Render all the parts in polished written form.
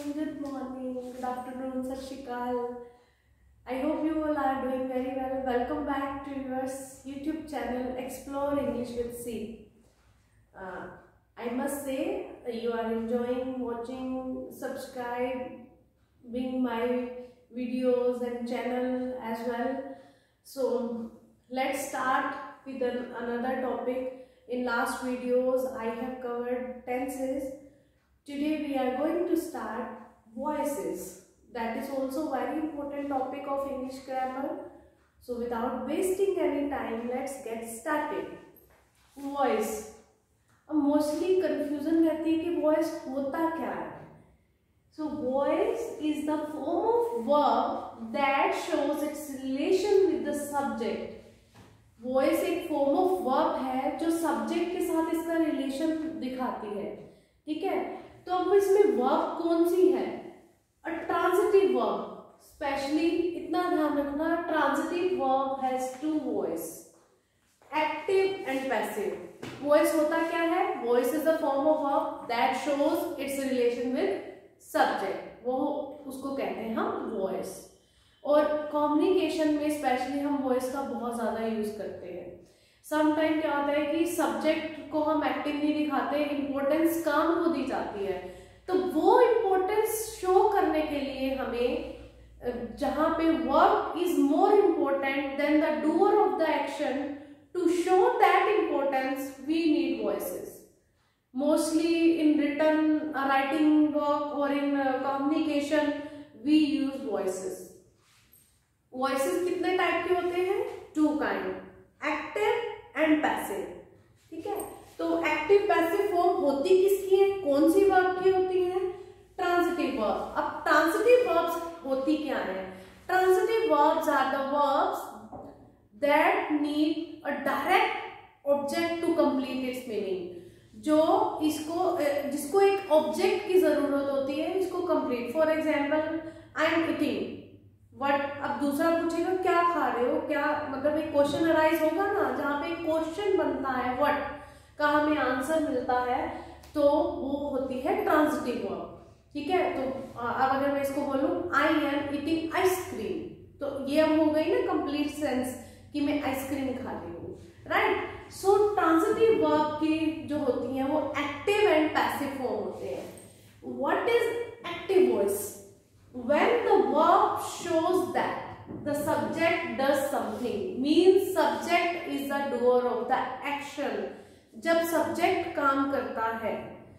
good afternoon, Sat Shri Akal. I hope you all are doing very well. Welcome back to your YouTube channel Explore English with C. I must say you are enjoying watching, subscribing my videos and channel as well. So let's start with another topic. In last videos I have covered tenses. Today we are going to start voices. That is also very important topic of English grammar. So without wasting any time, let's get started. Voice. अब mostly confusion रहती है कि voice होता क्या है. So voice is the form of verb that shows its relation with the subject. Voice एक form of verb है जो सब्जेक्ट के साथ इसका रिलेशन दिखाती है. ठीक है, तो अब इसमें वर्ब कौन सी है? अ ट्रांजिटिव वर्ब. स्पेशली इतना ध्यान रखना, transitive verb has two voice, active and passive. Voice होता क्या है? Voice is the form of verb that shows its relation with subject. वो उसको कहते हैं हम वॉइस. और कम्युनिकेशन में स्पेशली हम वॉइस का बहुत ज़्यादा यूज करते हैं. सम टाइम क्या होता है कि सब्जेक्ट को हम एक्टिव नहीं दिखाते, इम्पोर्टेंस काम को दी जाती है. तो वो इम्पोर्टेंस शो करने के लिए हमें जहाँ पे verb is more important than the doer of the action, to show that importance we need voices. Mostly in written writing work और in communication we use voices. Voices कितने टाइप के होते हैं? Two kind, active and passive. ठीक है, तो active passive form होती किसकी है? कौन सी वर्ब की होती है? Transitive verb. अब ट्रांजिटिव वर्ब्स होती क्या है? Transitive verbs are the verbs that need a direct object to complete its meaning. जिसको एक ऑब्जेक्ट की जरूरत होती है इसको complete. For example, I am eating what. अब दूसरा पूछेगा क्या खा रहे हो, क्या मतलब एक क्वेश्चन अराइज होगा ना, जहाँ पे एक क्वेश्चन बनता है वट का हमें आंसर मिलता है, तो वो होती है ट्रांजिटिव वर्ब. ठीक है, तो अब अगर मैं इसको बोलूं आई एम ईटिंग आइसक्रीम, तो ये अब हो गई ना कंप्लीट सेंस कि मैं आइसक्रीम खा रही हूँ. राइट. सो ट्रांजिटिव वर्ब की जो होती हैं वो एक्टिव एंड पैसिव फॉर्म होते हैं. What is active voice? When the verb shows that the subject does something, means subject is the doer of the action. जब subject काम करता है,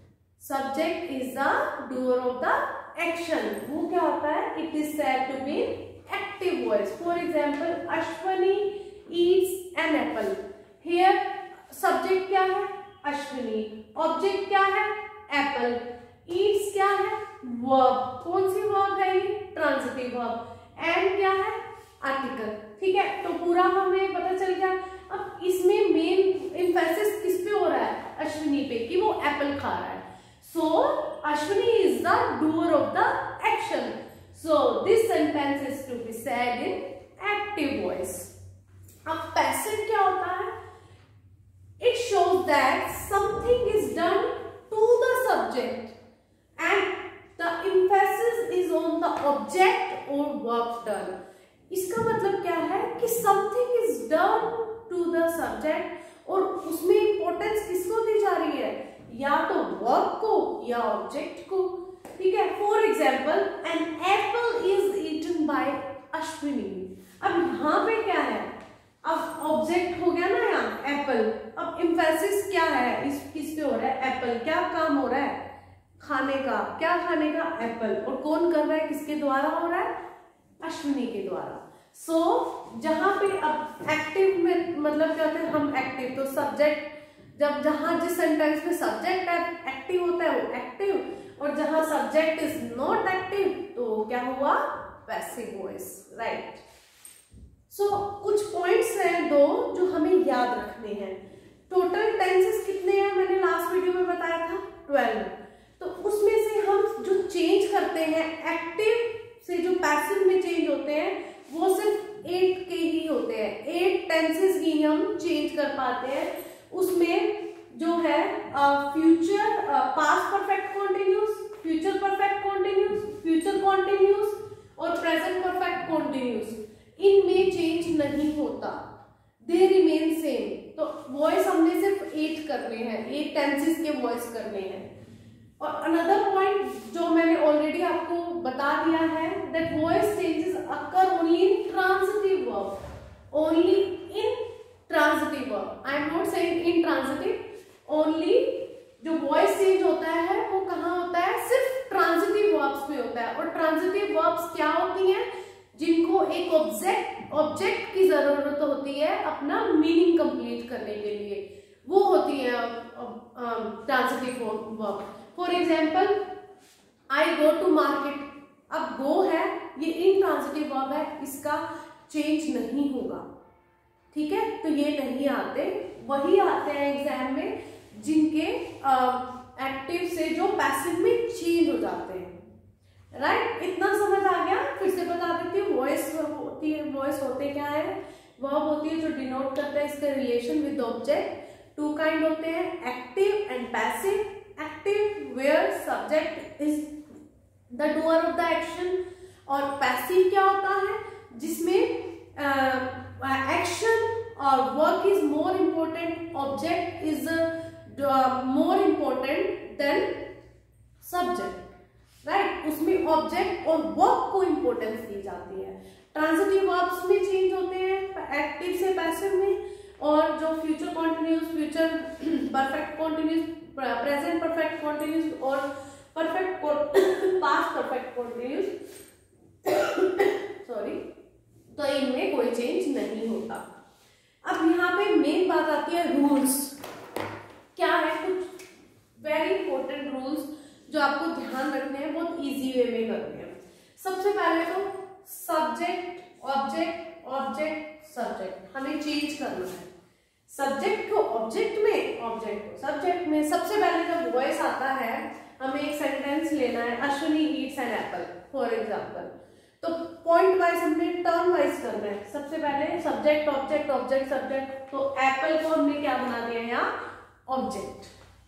subject is the doer of the action. वो क्या होता है? It is said to be active voice. For example, Ashwani eats an apple. Here subject क्या है? Ashwani. Object क्या है? Apple. Eats क्या है? वर्ब. कौन सी वर्ब है ये? Transitive verb. एंड क्या है? आर्टिकल. ठीक है, तो पूरा हमें पता चल गया. अब इसमें मेन एम्फेसिस किस पे हो रहा है? अश्विनी पे, कि वो एप्पल खा रहा है. So Ashwini is the doer of the action. So this sentence is to be said in active voice. अब पैसिव क्या होता है? It shows that something is done to the subject and the emphasis is on the object or work done. इसका मतलब क्या है कि something is done to the subject और उसमें इंपॉर्टेंस किसको दी जा रही है? या तो वर्क को या ऑब्जेक्ट को. ठीक है, for example, an apple is eaten by Ashwini. अब यहाँ पे क्या है? अब ऑब्जेक्ट हो गया ना यहाँ एप्पल. अब एम्फेसिस क्या है? इस किस पे हो रहा है? एप्पल. क्या काम हो रहा है? खाने का. क्या खाने का? एप्पल. और कौन कर रहा है? किसके द्वारा हो रहा है? अश्विनी के द्वारा. सो जहां पे अब एक्टिव में मतलब क्या होता है? हम एक्टिव, तो सब्जेक्ट जब जहां जिस सेंटेंस में सब्जेक्ट एक्टिव होता है वो एक्टिव, और जहां सब्जेक्ट इज नॉट एक्टिव तो क्या हुआ? Passive voice. राइट. सो कुछ पॉइंट्स हैं दो जो हमें याद रखने हैं. टोटल टेंसेस कितने हैं? मैंने लास्ट वीडियो में बताया था 12. तो उसमें से हम जो चेंज करते हैं एक्टिव से जो पैसिव में चेंज होते हैं वो सिर्फ 8 के ही होते हैं. 8 टेंसेस ही हम चेंज कर पाते हैं. उसमें जो है future, past perfect continuous, future perfect continuous, future continuous और प्रेजेंट परफेक्ट कॉन्टिन्यूस, इनमें चेंज नहीं होता, दे रिमेन सेम। तो वॉइस हमने सिर्फ 8 करने हैं, 8 टेंसेस के वॉइस करने हैं। और अनदर पॉइंट जो मैंने ऑलरेडी आपको बता दिया है, that voice changes occur only in transitive verb, only in transitive verb, I am not saying in transitive, only जो वॉइस चेंज होता है वो कहाँ होता है, सिर्फ ट्रांजिटिव वर्ब्स में होता है। और ट्रांजिटिव वर्ब्स क्या होती हैं, जिनको एक ऑब्जेक्ट की जरूरत होती है अपना मीनिंग कंप्लीट करने के लिए, वो होती है transitive verb. For example, I go to market, अब गो है ये इनट्रांजिटिव वर्ब है, इसका चेंज नहीं होगा, ठीक है। तो ये नहीं आते, वही आते हैं एग्जाम में जिनके एक्टिव से जो पैसिव में चेंज हो जाते हैं, राइट। इतना समझ आ गया। फिर से बता देती हूँ, वॉइस होती है, वॉइस होते क्या है, वर्ब होती है जो डिनोट करता है इसका रिलेशन विद ऑब्जेक्ट। 2 काइंड होते हैं, active and passive. Active where subject is the doer of the action, और पैसिव क्या होता है जिसमें एक्शन और work is more important, object is more important than subject, right. उसमें ऑब्जेक्ट और वर्क को इंपॉर्टेंस दी जाती है। ट्रांजिटिव वर्ब्स में चेंज होते हैं एक्टिव से पैसिव में, और जो future continuous, future perfect continuous, present perfect continuous और perfect past perfect continuous sorry, तो इनमें कोई चेंज नहीं होता। अब यहाँ पे मेन बात आती है रूल्स। क्या है, कुछ वेरी इंपॉर्टेंट रूल्स जो आपको ध्यान रखने हैं, बहुत इजी वे में करने हैं। सबसे पहले तो सब्जेक्ट ऑब्जेक्ट, ऑब्जेक्ट सब्जेक्ट हमें चेंज करना है। सब्जेक्ट को ऑब्जेक्ट में, ऑब्जेक्ट को सब्जेक्ट में। सबसे पहले जब वॉइस आता है हमें एक सेंटेंस लेना है, Ashwini eats an apple for example. तो पॉइंट वाइज हमने टर्म वाइज करना है। सबसे पहले सब्जेक्ट ऑब्जेक्ट, ऑब्जेक्ट सब्जेक्ट। तो एप्पल को हमने क्या बना दिया यहाँ, ऑब्जेक्ट,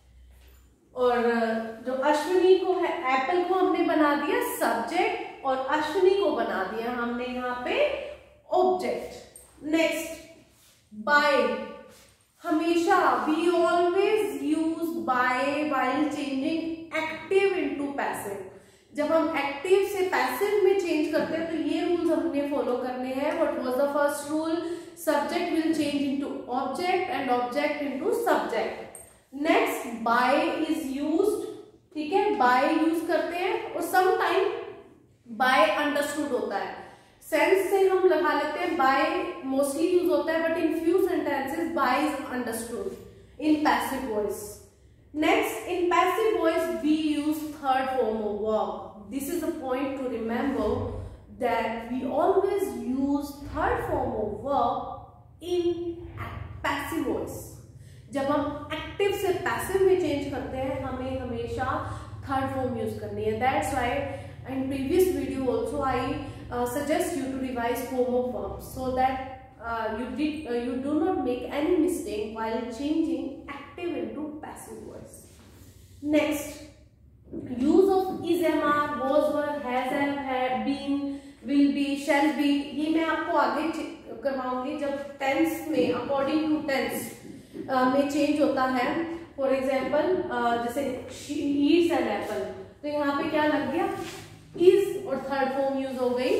और जो अश्विनी को है, एप्पल को हमने बना दिया सब्जेक्ट और अश्विनी को बना दिया हमने यहाँ पे ऑब्जेक्ट। नेक्स्ट, बाय, हमेशा we always use by while changing active into passive. जब हम एक्टिव से पैसिव में चेंज करते हैं तो ये रूल्स हमने फॉलो करने हैं। What was the first rule, subject will change into object and object into subject. Next, by is used, ठीक है, बाय यूज करते हैं, और सम टाइम बाय अंडरस्टूड होता है। सेंस से हम लगा लेते हैं, बाय मोस्टली यूज होता है, but in few sentences by is understood in passive voice. Next, in passive voice we use third form of verb. This is a point to remember that we always use third form of verb in passive voice. जब हम active से passive में change करते हैं हमें हमेशा third form use करनी है. That's why in previous video also I suggest you to revise form of verbs so that you do not make any mistake while changing active into passive voice. Next, use of is, am, are, was, were, has, have, had, been, will be, shall be. ये मैं आपको आगे करवाऊंगी जब tense में according to tense में change होता है. For example जैसे she eats an apple, तो यहाँ पे क्या लग गया, is और थर्ड फॉर्म यूज हो गई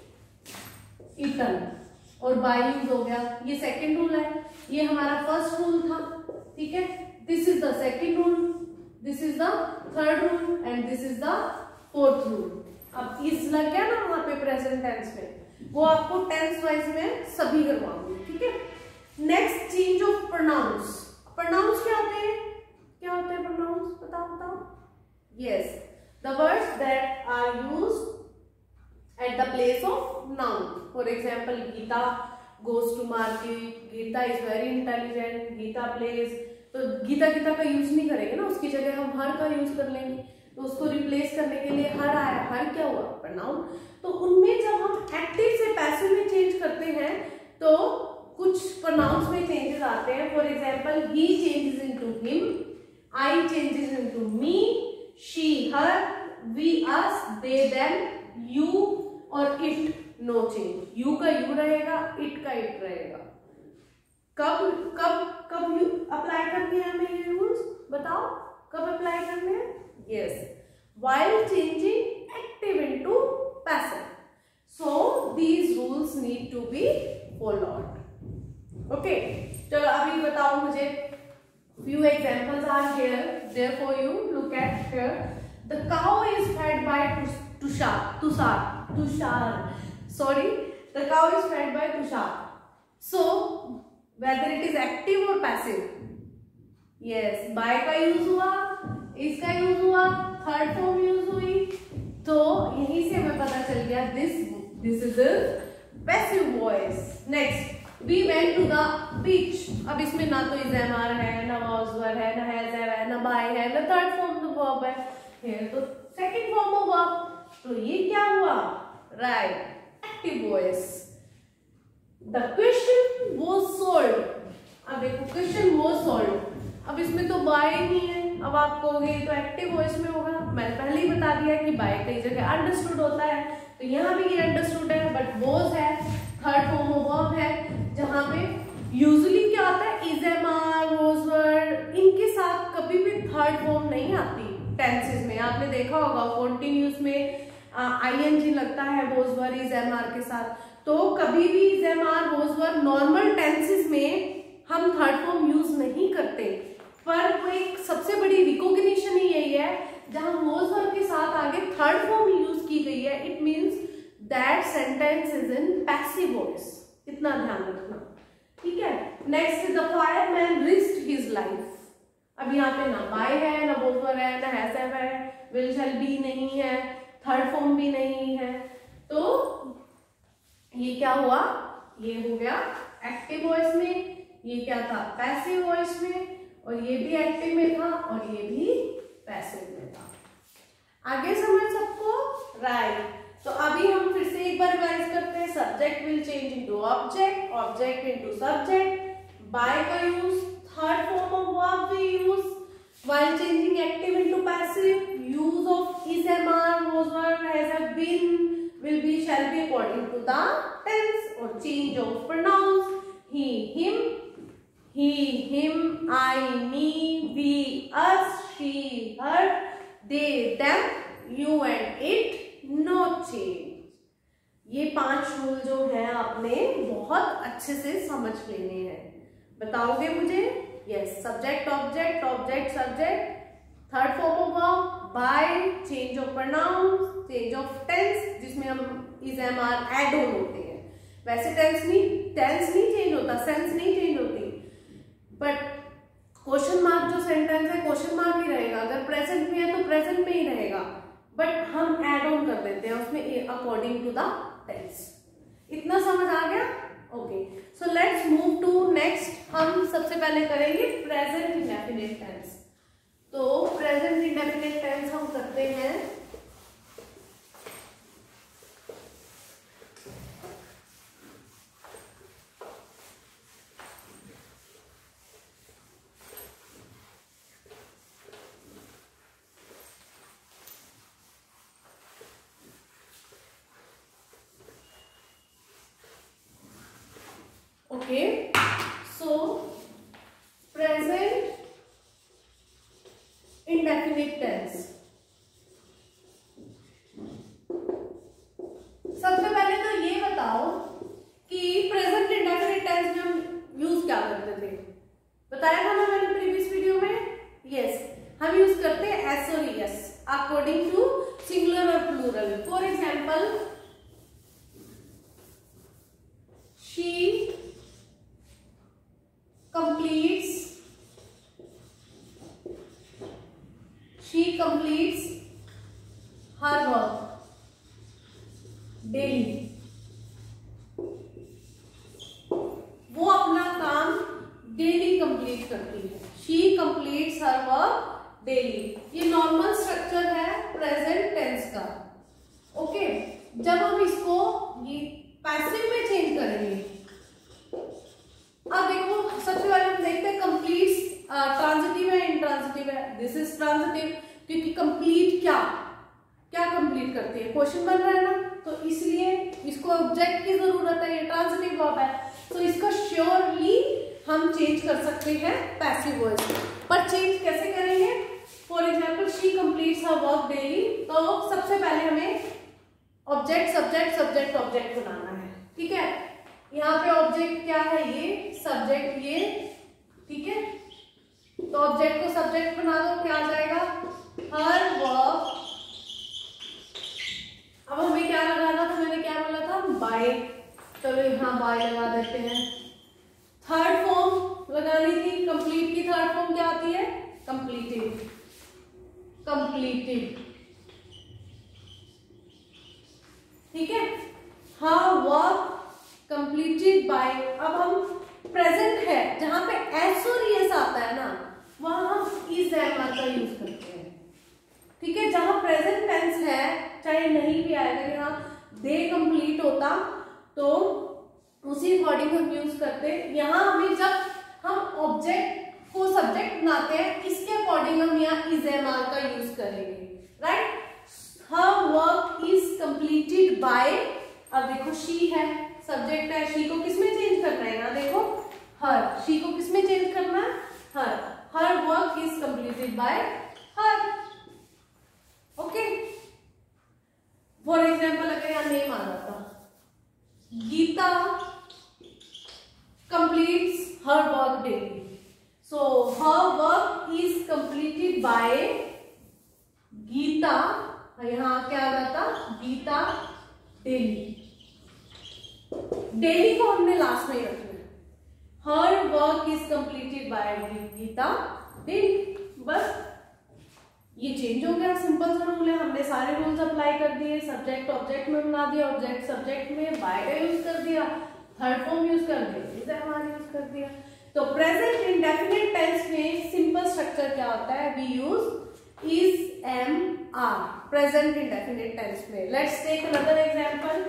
eaten और by यूज हो गया. ये सेकेंड रूल है, ये हमारा फर्स्ट रूल था, ठीक है. This is the second rule, this is the third rule and this is the fourth rule. अब इज लग गया ना वहां पे प्रेजेंट टेंस में, वो आपको टेंस वाइज में सभी करवाऊंगी, ठीक है. Next, change of pronouns. Pronouns क्या होते हैं, क्या होते हैं प्रोनाउंस, बताओ. Yes, the words that are used at the place of noun. For example, Geeta goes to market, Geeta is very intelligent, Geeta plays. तो गीता गीता का यूज नहीं करेंगे ना, उसकी जगह हम हर का यूज कर लेंगे. तो उसको रिप्लेस करने के लिए हर आया. हर क्या हुआ, प्रोनाउन. तो उनमें जब हम एक्टिव से पैसिव में चेंज करते हैं तो कुछ प्रोनाउंस में चेंजेस आते हैं. For example, he changes into him, I changes into me, she her, us, they them, you और इट, नो चेंज। यू का यू रहेगा, इट का इट रहेगा। कब कब कब यू अप्लाई करनी है हमें ये रूल्स, बताओ कब अप्लाई करने हैं? Yes, while changing active into passive. So these rules need to be followed. Okay, चलो अभी बताओ मुझे, few examples are here there for you. Look at here. The cow is fed by Tushar. Sorry, the cow is fed by Tushar. So whether it is active or passive? Yes, by का use हुआ, इसका use हुआ, third form use हुई, तो यहीं से हमें पता चल गया this is a passive voice. Next, we went to the beach. अब इसमें ना तो is am are है, ना was were है, ना has have है, ना by है, ना थर्ड फॉर्म तो verb है, here तो सेकंड फॉर्म ऑफ verb, तो ये क्या हुआ? Right, active voice. The question was solved. अब देखो क्वेश्चन was solved, अब इसमें तो by नहीं है, अब आप कहोगे तो एक्टिव वॉइस में होगा। मैंने पहले ही बता दिया कि by कई जगह अंडरस्टूड होता है, तो यहाँ भी ये अंडरस्टूड है, बट was है, थर्ड फॉर्म ऑफ वर्ब है, जहां पे यूजुअली क्या आता है, is am are, was were, इनके साथ कभी भी थर्ड फॉर्म नहीं आती टेंसेस में। आपने देखा होगा कॉन्टिन्यूस में आईएनजी लगता है was were is am are के साथ, तो कभी भी is am are was were normal tenses में हम थर्ड फॉर्म यूज नहीं करते, पर वो एक सबसे बड़ी रिकॉग्निशन ही यही है जहां वॉज वर के साथ आगे थर्ड फॉर्म यूज की गई है, it means that sentence is in passive voice. इतना ध्यान रखना, ठीक है। Next, the fireman risked his life. अब यहाँ पे ना बाय है, ना वॉज वर है, ना हैज हैव है, विल शैल बी नहीं है, थर्ड फॉर्म भी नहीं है, तो ये क्या हुआ? ये हो गया एक्टिव वॉइस में, ये क्या था? पैसिव वॉइस में, और ये भी एक्टिव में था और ये भी पैसिव में था। आगे समझ सबको? राइट। तो अभी हम फिर से एक बार रिवाइज करते हैं। Subject will change into object, object into subject, by का use, third form of verb we use, while changing active into passive, use of is, am are, was were, has have been, will be, shall be according to the tense, or change of pronouns, he, him, I, me, we, us, she, her, they, them, you and it, no change। ये 5 rule जो है आपने बहुत अच्छे से समझ लेने हैं। बताओगे मुझे? Yes, subject object, object subject, third form of verb, by, change of pronouns, change of tense जिसमें हम is, am are add on होते हैं। वैसे टेंस नहीं चेंज होता, सेंस नहीं चेंज होती, बट क्वेश्चन मार्क जो सेंटेंस है क्वेश्चन मार्क ही रहेगा, अगर प्रेजेंट में है तो प्रेजेंट में ही रहेगा, बट हम एड ऑन कर देते हैं उसमें अकॉर्डिंग टू द टेंस। इतना समझ आ गया? Okay, so let's move to next. हम सबसे पहले करेंगे प्रेजेंट इंडेफिनिट टेंस। तो प्रेजेंट इंडेफिनिट टेंस हम करते हैं, okay, so present indefinite tense। सबसे पहले तो ये बताओ कि प्रेजेंट इंडेफिनिट टेंस में हम यूज क्या करते थे? बताया था ना मैंने प्रीवियस वीडियो में। यस, हम यूज करते हैं एस और एस अकॉर्डिंग टू सिंगुलर और plural. For example, she completes her work daily। वो अपना काम डेली कंप्लीट करती है। she completes her work daily। ये नॉर्मल स्ट्रक्चर है प्रेजेंट टेंस का। ओके, जब हम इसको ये पैसिव में चेंज करेंगे, अब देखो सबसे पहले हम देखते हैं कंप्लीट ट्रांजिटिव है, इंट्रांजिटिव है। दिस इज ट्रांजिटिव, क्योंकि कंप्लीट क्या क्या कंप्लीट करती है, क्वेश्चन बन रहा है ना, तो इसलिए इसको ऑब्जेक्ट की जरूरत है, ये ट्रांजिटिव वर्ब है, तो इसका श्योरली हम चेंज कर सकते हैं पैसिव वॉइस। पर चेंज कैसे करेंगे? For example she completes her work daily, तो सबसे पहले हमें ऑब्जेक्ट सब्जेक्ट सब्जेक्ट ऑब्जेक्ट बनाना है, ठीक है। यहाँ पे ऑब्जेक्ट क्या है, ये सब्जेक्ट ये, ठीक है। तो ऑब्जेक्ट को सब्जेक्ट बना दो, क्या आ जाएगा, हर वर्क। अब हमें क्या लगाना था, मैंने क्या बोला था, बाय, चलो यहाँ बाय लगा देते हैं। थर्ड फॉर्म लगानी थी, कंप्लीट की थर्ड फॉर्म क्या आती है, कंप्लीटेड, कंप्लीटेड, ठीक है। हाँ वर्क कंप्लीटेड बाय। अब हम प्रेजेंट है, जहां पे एस और एस आता है ना, वहां हम इज एमआर का यूज करते हैं, ठीक है। जहां प्रेजेंट टेंस है, चाहे नहीं भी आएगा, यहाँ दे कंप्लीट होता तो उसी अकॉर्डिंग हम यूज करते हैं। यहाँ हमें जब हम ऑब्जेक्ट को सब्जेक्ट बनाते हैं, इसके अकॉर्डिंग हम यहाँ इज एमआर का यूज करेंगे, right. Her work is completed by, अब देखो शी है, सब्जेक्ट है, शी को किसमें चेंज करना है, यहाँ देखो हर, शी को किसमें चेंज करना है, her, her work is completed by her, okay. For example अगर यहाँ नेम आ जाता, Geeta completes her work daily, so her work is completed by Geeta, यहाँ क्या आ जाता, गीता डेली, डेली को हमने लास्ट में रखना है, her work is completed by Geeta daily, बस ये चेंज हो गया, सिंपल सा रूल है। हमने सारे रूल्स अप्लाई कर दिए, सब्जेक्ट ऑब्जेक्ट में बना दिया, ऑब्जेक्ट सब्जेक्ट में बाय का यूज कर दिया, थर्ड फॉर्म यूज कर दिया, इज एमआर यूज कर दिया। तो प्रेजेंट इंडेफिनिट टेंस में सिंपल स्ट्रक्चर क्या होता है, we use is am are, present indefinite tense में। Let's take another example.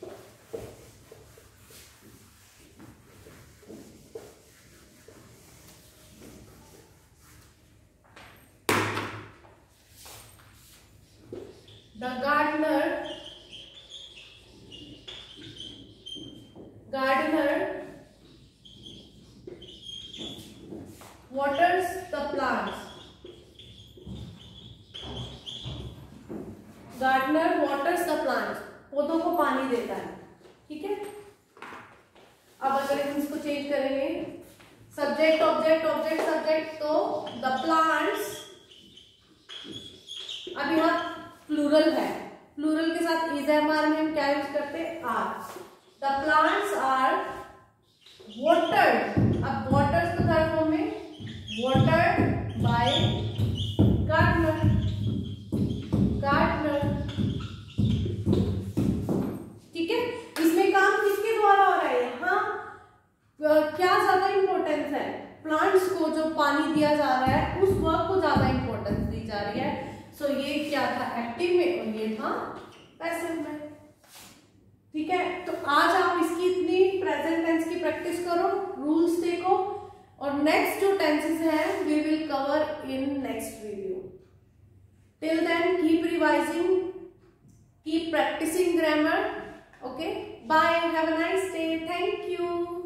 The gardener waters the plants. Gardener waters the plants. पौधों को पानी देता है, ठीक है। अब अगर हम इसको चेंज करेंगे, सब्जेक्ट ऑब्जेक्ट ऑब्जेक्ट सब्जेक्ट, तो द प्लांट्स, अब यहाँ प्लूरल है, प्लूरल के साथ इज एमआर में हम क्या यूज करते हैं, are. The plants are watered, अब वाटर्स तो थर्ड फॉर्म में, वाटर्ड बाय गार्डनर, गार्डनर, ठीक है। इसमें काम किसके द्वारा हो रहा है, यहाँ क्या ज्यादा इंपॉर्टेंस है, प्लांट्स को जो पानी दिया जा रहा है उस वर्क को ज्यादा इंपॉर्टेंस दी जा रही है। सो ये क्या था, एक्टिव में, और ये था पैसिव में, ठीक है। तो आज आप इसकी इतनी प्रेजेंट टेंस की प्रैक्टिस करो, रूल्स देखो, और नेक्स्ट जो टेंसेस हैं we will cover in next video. Till then keep revising, keep practising grammar, okay. Bye, have a nice day, thank you.